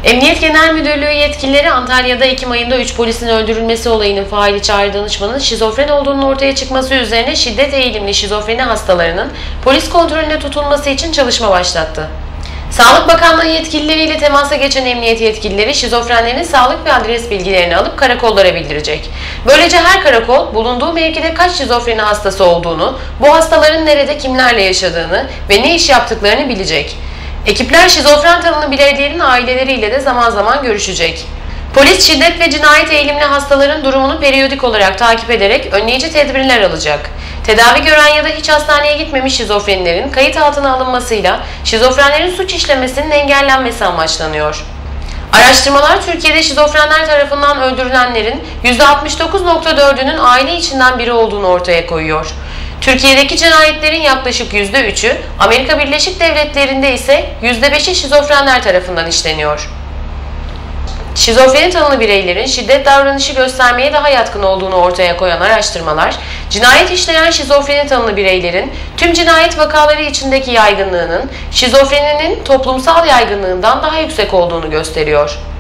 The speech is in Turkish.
Emniyet Genel Müdürlüğü yetkilileri Antalya'da Ekim ayında 3 polisin öldürülmesi olayının faili çağrı danışmanının şizofren olduğunun ortaya çıkması üzerine şiddet eğilimli şizofreni hastalarının polis kontrolünde tutulması için çalışma başlattı. Sağlık Bakanlığı yetkilileriyle temasa geçen emniyet yetkilileri şizofrenlerin sağlık ve adres bilgilerini alıp karakollara bildirecek. Böylece her karakol bulunduğu mevkide kaç şizofreni hastası olduğunu, bu hastaların nerede kimlerle yaşadığını ve ne iş yaptıklarını bilecek. Ekipler şizofren tanılı bireylerin aileleriyle de zaman zaman görüşecek. Polis şiddet ve cinayet eğilimli hastaların durumunu periyodik olarak takip ederek önleyici tedbirler alacak. Tedavi gören ya da hiç hastaneye gitmemiş şizofrenlerin kayıt altına alınmasıyla şizofrenlerin suç işlemesinin engellenmesi amaçlanıyor. Araştırmalar Türkiye'de şizofrenler tarafından öldürülenlerin %69.4'ünün aile içinden biri olduğunu ortaya koyuyor. Türkiye'deki cinayetlerin yaklaşık %3'ü, Amerika Birleşik Devletleri'nde ise %5'i şizofrenler tarafından işleniyor. Şizofreni tanılı bireylerin şiddet davranışı göstermeye daha yatkın olduğunu ortaya koyan araştırmalar, cinayet işleyen şizofreni tanılı bireylerin tüm cinayet vakaları içindeki yaygınlığının şizofreninin toplumsal yaygınlığından daha yüksek olduğunu gösteriyor.